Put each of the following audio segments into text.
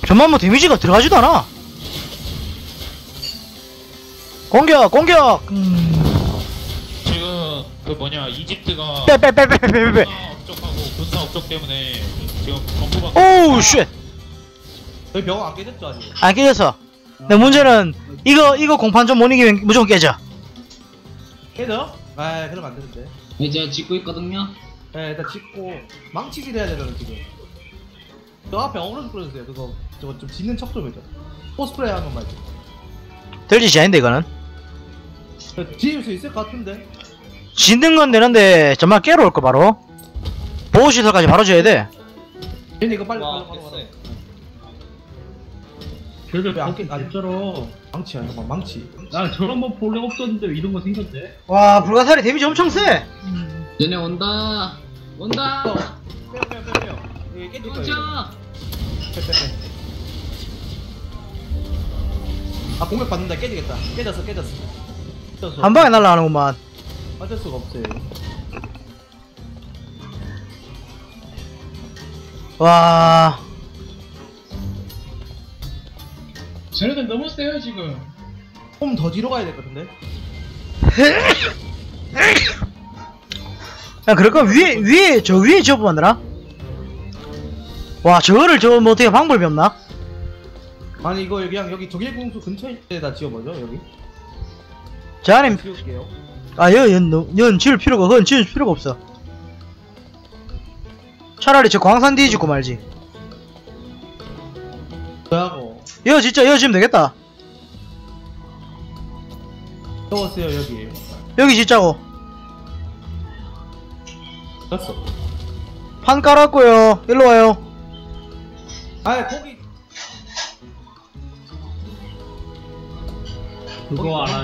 전만 뭐 데미지가 들어가지도 않아. 공격 공격. 지금 그 뭐냐 이집트가 빼빼빼빼빼빼. 업적하고 군사 업적 때문에 지금 정부가 오우 쉣. 저희 병원 안 깨졌죠 아직? 안 깨졌어. 근데 문제는 이거 공판 좀 못 이기면 무조건 깨져. 깨져? 아 그러면 안 되는데. 이제 짓고 있거든요. 네 일단 짓고 망치질 해야 되잖아 지금. 저 앞에 어그로 끌어주세요. 그거 저거 좀 짓는 척 좀 해줘. 포스프레이 한 번만 해줘. 될 짓이 아닌데 이거는. 지을 수 있을 것 같은데. 짓는 건 되는데 정말 깨러 올 거 바로. 보호시설까지 바로 줘야 돼. 얘네 이거 빨리 와, 바로. 됐어요. 걔들 왜안 그렇게 깨- 아니- 진짜로 망치야 잠깐 망치. 나 저런 거 볼래 없었는데 왜 이런 거 생겼대? 와 불가사리 데미지 엄청 세. 얘네 온다. 온다. 빼요. 이게 깨질 거예요. 도착. 빼. 아 공격 받는다 깨지겠다. 깨졌어. 한 방에 날라가는구만. 어쩔 수가 없어요. 와. 쟤네들 너무 세요 지금. 좀 더 뒤로 가야 될 것 같은데. 야 그럴 거면 위에 지어보면 안 되나? 와 저거를 저 뭐 어떻게 방법이 없나? 아니 이거 그냥 여기 적일공수 근처에다 지어보죠 여기. 저 안에 지울게요. 연 지을 필요가 그건 지을 필요가 없어. 차라리 저 광산 뒤에 짓고 말지. 저하고 여 진짜 여 지으면 되겠다. 적었어요 여기. 여기 짓자고. 됐어. 판 깔았고요. 일로 와요. 아 거기 그거 알아요?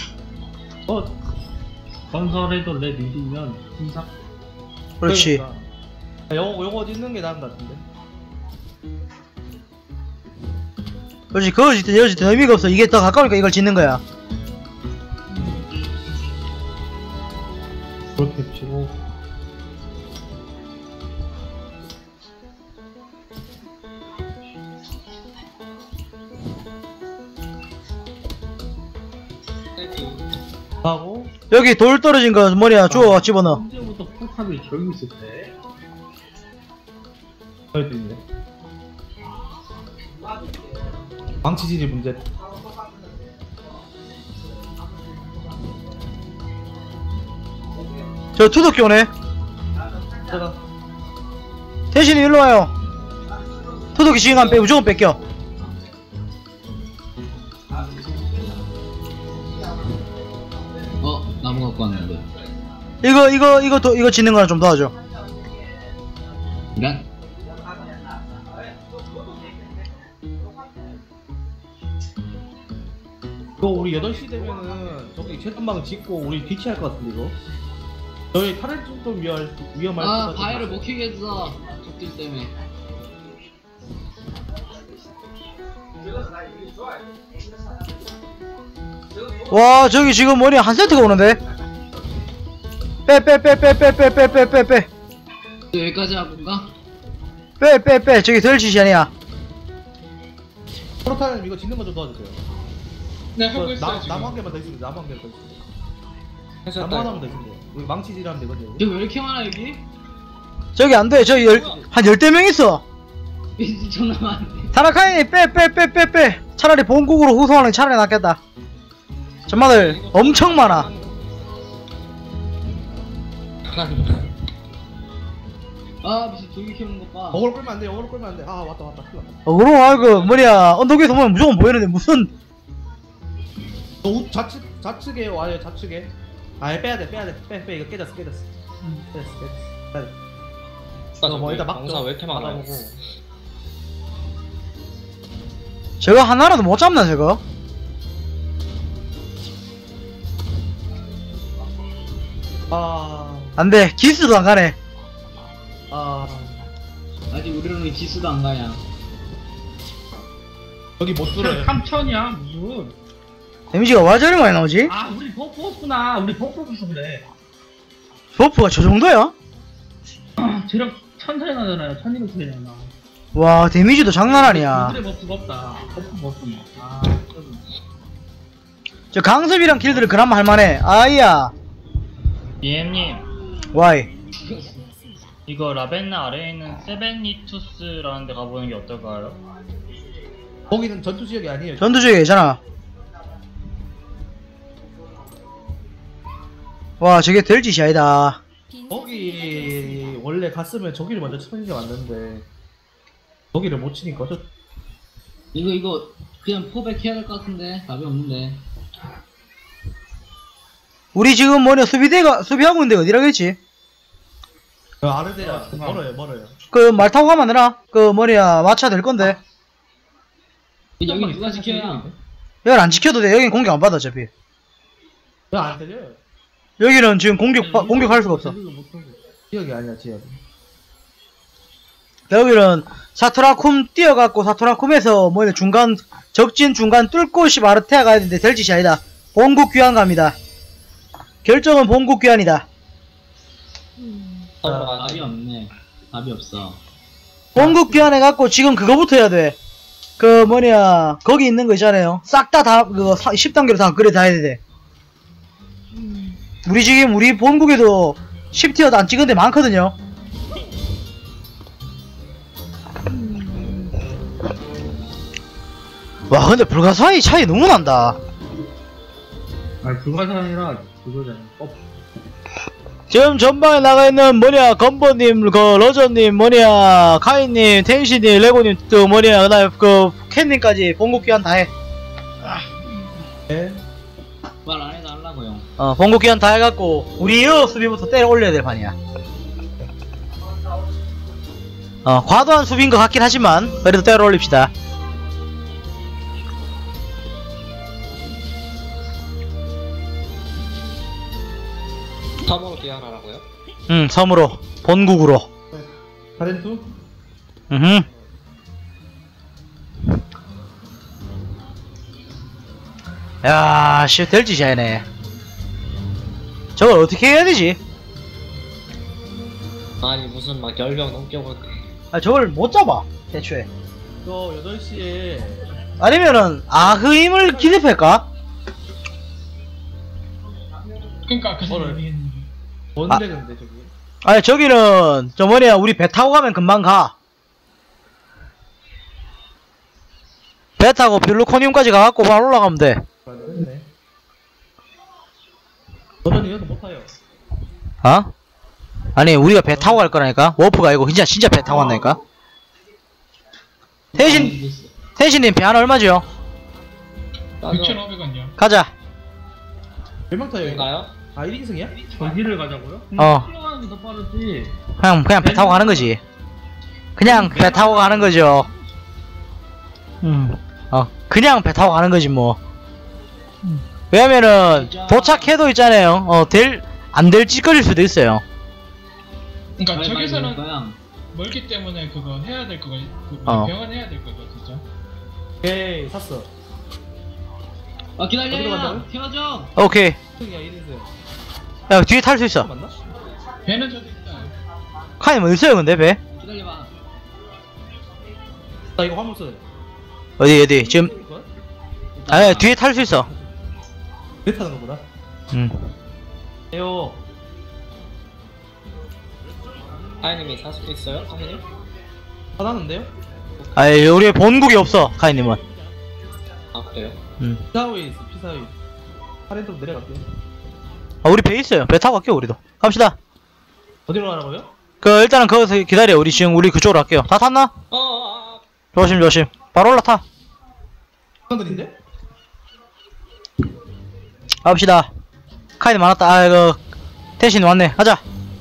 건설에도 랩 1이면 힘사. 그렇지. 그러니까. 아, 요거 짓는 게 나은 것 같은데. 그렇지. 그거 짓든 여기 짓든 의미가 없어. 이게 더 가까우니까 이걸 짓는 거야. 그렇게 치고. 하고 여기 돌 떨어진 거 뭐냐 주워 집어넣어. 언제부터 포탑이 저기 있을 때? 여기도 있네. 망치질이 문제. 저 투덕기 오네. 제가 대신에 일로 와요. 투덕기 지금 빼 무조건 뺏겨. 나무 갖고 왔는데. 이거 짓는 거나 좀 도와줘. 그래? 이거 우리 8시 되면은 저기 채권방 짓고 우리 뒤치할 것 같은데 이거. 저희 탈을 좀 위험할 것 아 같은데. 바위를 못 키게 했어. 적들 때문에. 와 저기 지금 뭐냐 한 세트가 오는데. 빼. 여기까지 하고가. 빼. 저기 덜 짓이 아니야. 프로타님 이거 짓는 거 좀 도와주세요. 네 하고 있어요 지금. 나무 한 개만 더 있으면 나무 한 개만 더 있으면. 나무 하나만 더 있으면 돼요. 여기 망치질하면 되거든요. 여기 왜 이렇게 많아 여기? 저기 안 돼. 저기 한 열대 명 있어. 이 존나 많네. 타라카이 빼. 차라리 본국으로 후송하는 게 차라리 낫겠다. 전마들 엄청 많아. 아 미친 저기 키우는 것 봐. 어그로 끌면 안 돼. 어그로 끌면 안 돼. 아 왔다. 큰일 났다. 그럼 아이고 뭐냐 언덕 위에서 보면 무조건 보이는데 무슨. 좌측에 와요. 좌측에. 아 빼야 돼. 빼. 이거 깨졌어. 빼야 돼. 이거 뭐 일단 막죠. 왜 이렇게 많아요? 막아보고. 저거 하나라도 못 잡나 저거? 아. 안돼 기스도 안 가네. 아직 우리는 기수도 안 가냐. 여기 못 뚫어요. 3천이야 무슨? 데미지가 와 저리 많이 나오지? 아 우리 버프구나. 우리 버프라서 그래. 버프가 저 정도야? 체력 1000 차이 나잖아요. 1200 차이 나. 와 데미지도 장난 아니야. 그래 버프가 없다. 버프. 아, 저 강습이랑 길들은 그나마 할만해. 아이야. BM님, 와이. 이거 라벤나 아래에 있는 세벤리투스라는 데 가보는 게 어떨까요? 거기는 전투 지역이 아니에요. 전투적이 괜찮아. 와 저게 될 짓이 아니다. 거기 원래 갔으면 저기를 먼저 치는 게 맞는데 거기를 못 치니까 저 이거 그냥 포백 해야 될 것 같은데 답이 없는데. 우리 지금 뭐냐 수비하고 있는데 어디라겠지? 그 아르데라 멀어요. 그 말 타고 가면 안 되나? 그 뭐냐 마차 될 건데. 여기 누가 지켜야? 여긴 안 지켜도 돼. 여긴 공격 안 받아 어차피. 안 들려요. 여기는 지금 공격할 수가 없어. 지역이 아니야 지역. 여기는 사토라쿰 뛰어갖고 사토라쿰에서 뭐냐 적진 중간 뚫고 시바르테아 가야 되는데 될 짓이 아니다. 본국 귀환 갑니다. 결정은 본국 귀환이다. 답이 없네. 답이 없어. 본국 귀환 해갖고 지금 그거부터 해야 돼. 그 뭐냐 거기 있는 거 있잖아요. 싹 다 그거 10단계로 다 업그레이드 해야 돼. 우리 지금 우리 본국에도 10티어도 안 찍은 데 많거든요. 와 근데 불가사의 차이 너무 난다. 아니 불가사의라 그거잖아. 지금 전방에 나가있는 뭐냐 건버님 그 러저님 뭐냐 카이님 텐시님 레고님 그 뭐냐 그다음에 그 캔님까지 본국 귀환 다해. 네. 말 안 해도 하려고요. 본국 귀환 다 해갖고 우리 수비부터 때려 올려야 될 판이야. 과도한 수비인 것 같긴 하지만 그래도 때려 올립시다. 섬으로 귀환하라고요? 섬으로 본국으로. 타렌투? 야, 씨, 될 짓이 아니네. 저걸 어떻게 해야 되지? 아니 무슨 막 열병 넘게 오는데 저걸 못 잡아, 대초에. 또 8시에 아니면은, 아흐임을 기습할까? 그러니까 그 뭐를? 생각이 뭔데 근데 저기 아니, 저기는, 저 뭐냐, 우리 배 타고 가면 금방 가. 배 타고 빌루코니움까지 가갖고 바로 올라가면 돼. 안 됐네. 저는 이어서 못 타요. 어? 아니, 우리가 배 타고 갈 거라니까? 워프가 아니고, 진짜 배 타고 간다니까? 태신님 배 하나 얼마죠? 6,500원이요. 가자. 몇 명 타요 이거? 가요? 아 1인승이야? 저기를 가자고요? 흘러가는 게 더 빠르지. 그냥 배 타고 가는 거지. 그냥 배 타고 가는 거죠. 그냥 배 타고 가는 거지 뭐. 왜냐면은 도착해도 있잖아요. 안 될 짓거릴 수도 있어요. 그러니까 저기서는 거야. 멀기 때문에 그거 해야 될 거가 병원 해야 될 거죠 진짜. 오케이 샀어. 기다려. 어디로 간다고요? 태워줘. 오케이. 1승이야 1인승. 야 뒤에 탈 수 있어. 맞나? 배는 저도 있어요. 카이 뭐 있어요 근데 배? 기다려봐. 나 이거 화물 써야 돼. 어디 지금 아니 뒤에 탈 수 있어. 배 타는 거구나. 에요. 하이님이 살 수도 있어요? 하이님? 하나는데요? 아니 우리 본국이 없어 카이님은. 아 그래요? 피사위에 있어 피사위. 타렌트로 내려갈게요. 우리 배 있어요. 배 타고 갈게요 우리도. 갑시다. 어디로 가라고요? 일단은 거기서 기다려. 우리 지금 우리 그쪽으로 갈게요. 다 탔나? 조심. 바로 올라타. 사람들인데? 갑시다. 카이님 많았다. 태신 왔네. 가자.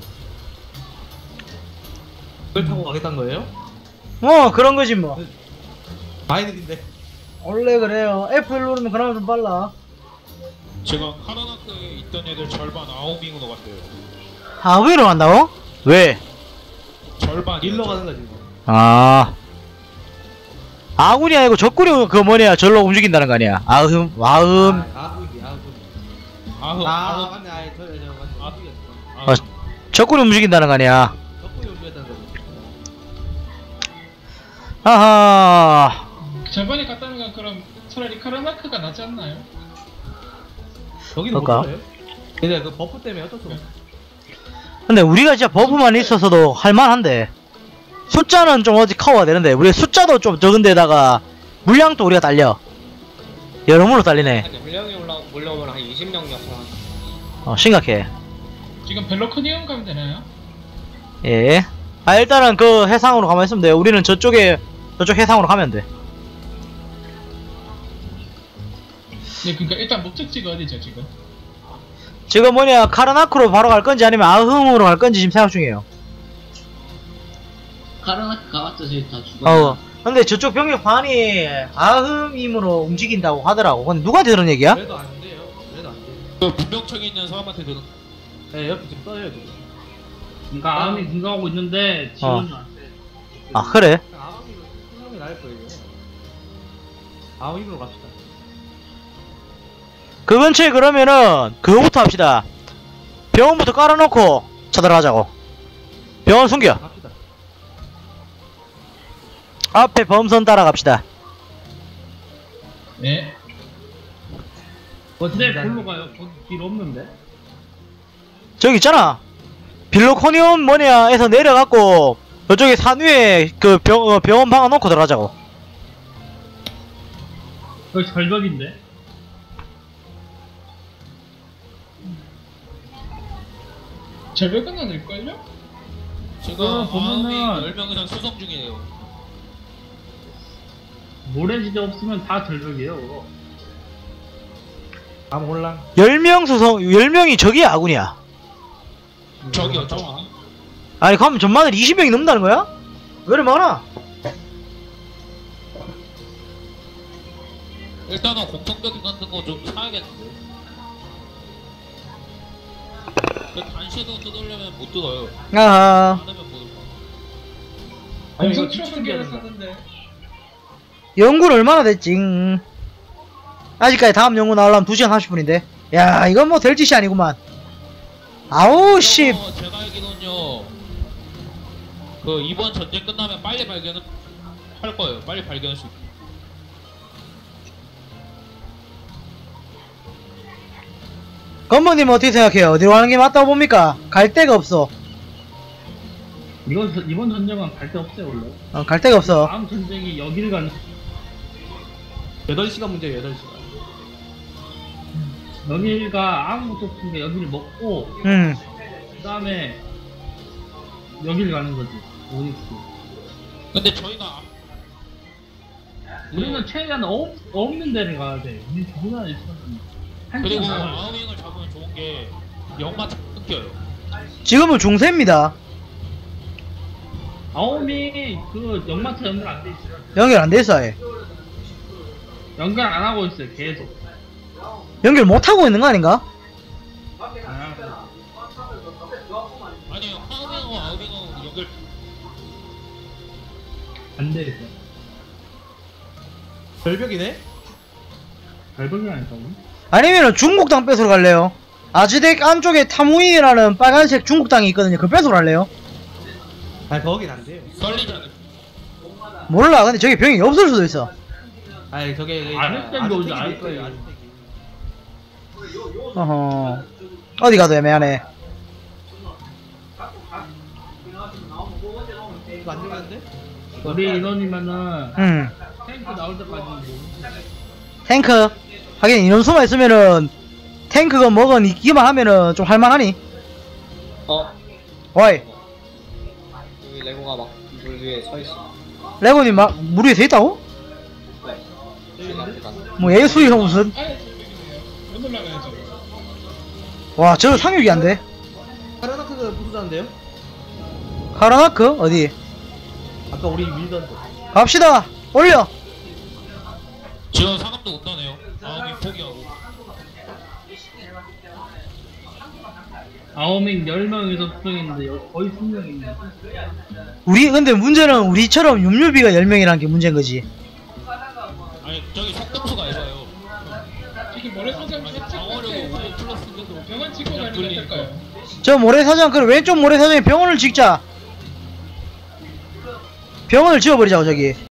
그걸 타고 가겠다는 거예요? 그런 거지 뭐. 마이들인데. 원래 그래요. F1 누르면 그나마 좀 빨라. 제가 카라나크에 있던 애들 절반 아오밍으로 갔대요. 아우이로 간다고? 왜? 절반 일로 가는 거지 뭐. 아군이 아니고 적군이 그 뭐냐 절로 움직인다는 거 아니야. 아군이 아군. 아흐 맞네. 아예 아, 적군이 움직인다는 거 아니야. 덕분에 움직였다는 거지. 아하. 저번에 갔다는 건 그럼 차라리 카라나크가 낫지 않나요? 여기는 못 그럴까? 써요. 근데 그 버프 때문에 어쩔 수 없어. 근데 우리가 진짜 버프만 있어서도 할만한데 숫자는 좀 어디 커버가 되는데 우리 숫자도 좀 적은데다가 물량도 우리가 딸려. 여러모로 딸리네. 아니 물량이 올라오면 한 20명 역할. 심각해. 지금 벨로코니움 가면 되나요? 예. 아 일단은 그 해상으로 가만 있으면 돼요. 우리는 저쪽 해상으로 가면 돼. 네, 그러니까 일단 목적지가 어디죠 지금? 지금 뭐냐 카르나크로 바로 갈 건지 아니면 아흥으로 갈 건지 지금 생각 중이에요. 카르나크 가봤자 저희 다 죽어. 근데 저쪽 병력 반이 아흥임으로 움직인다고 하더라고. 근데 누가 들은 얘기야? 그래도 안 돼요. 그래도 안 돼요. 그 분명청에 있는 사람한테 들은 네, 옆에 지금 떠요 지금. 그러니까 아음이 공격하고 있는데 지원이 안 돼. 아 그래? 아함이로 수명이 나을 거예요. 아함으로 갑시다. 그 근처에 그러면은 그거부터 합시다. 병원부터 깔아놓고 쳐들어가자고. 병원 숨겨. 갑시다. 앞에 범선 따라갑시다. 네. 어째 골로 가요? 길 없는데? 저기 있잖아. 빌로코니움 뭐냐에서 내려갖고 저쪽에 산 위에 그 병원 박아놓고 들어가자고. 여기 절벽인데? 절벽은 아닐걸요? 지금 보면은- 아우미 10명 이상 수송 중이에요. 모래지대 없으면 다 절벽이에요 그거. 아무 혼란. 10명 수성 10명이 저기 아군이야. 저기요 저기. 아니 그럼 전만을 20명이 넘는다는 거야? 왜 이렇게 많아? 일단은 공성벽이 같은 거 좀 사야겠는데. 그 단시도 뜯으려면 못 뜯어요. 아하. 많으면 못 뜯어. 아니 이거 엄청 뒤치 추억한 게 준비해야 된다. 있었는데. 연구는 얼마나 됐지? 아직까지 다음 연구 나오려면 2시간 30분인데. 야 이건 뭐 될 짓이 아니구만. 아우 씨. 저거 제가 알기로는요. 그 이번 전쟁 끝나면 빨리 발견을 할 거예요. 빨리 발견할 수 있게. 건모님 어떻게 생각해요? 어디로 가는 게 맞다고 봅니까? 갈 데가 없어. 이번 전쟁은 갈 데 없어요 원래. 갈 데가 없어. 다음 전쟁이 여기를 가는. 8시간 문제예요. 8시간. 여기가 아무것도 없으니까 여기를 먹고 그 다음에 여기를 가는 거지. 오닉스. 근데 저희가 우리는 최대한 없는 데를 가야 돼. 우리 누구나 있으면 한 그리고 시간 가야 돼. 아우잉을 잡으면 좋은 게 영마 끊겨요. 지금은 중세입니다. 아오미 그 연마차 연결 안 돼 있어요. 연결 안 돼 있어 아예. 연결 안 하고 있어요. 계속. 연결 못 하고 있는 거 아닌가? 안 하고. 아니 아우잉하고 아우잉하고 연결 안 돼 있어. 절벽이네? 발버둥이 아닐까요? 아니면은 중국 땅 뺏으러 갈래요? 아즈덱 안쪽에 타무이라는 빨간색 중국 땅이 있거든요. 그거 뺏으러 갈래요? 아니 거긴 안 돼요. 썰리잖아요. 몰라. 근데 저기 병이 없을 수도 있어. 아니 저게 아즈텍이 오지, 아즈텍이 아즈텍이. 거예요. 아즈텍이. 어허. 어디 가도 애매하네. 이거 안 되겠는데? 우리 인원이면은 탱크 나올 때까지 뭐. 탱크. 하긴 인원수만 있으면은 탱크가 뭐건 있기만 하면은 좀 할만하니. 어이. 여기 레고가 막 물 위에 서 있어. 레고님 막 물 위에 서 있다고? 뭐 예술이형 무슨? 아예 절벽이네요. 못 올라가야죠. 와 저 상륙이 안 돼. 카르나크가 부수자인데요? 카라나크? 어디? 아까 우리 밀던 데. 갑시다. 올려. 지금 상암도 온다네요. 아우잉 포기하고. 아오밍 10명에서 수정했는데 여기 거의 20명 있네. 우리 근데 문제는 우리처럼 육류비가 10명이라는 게 문제인 거지. 아니 저기 속등수가 해봐요. 이게 모래사장 방어력이 5 플러스인데도 병원 찍고 가는 게 어떨까요? 저 모래사장 그 왼쪽 모래사장에 병원을 짓자. 병원을 지어버리자고 저기.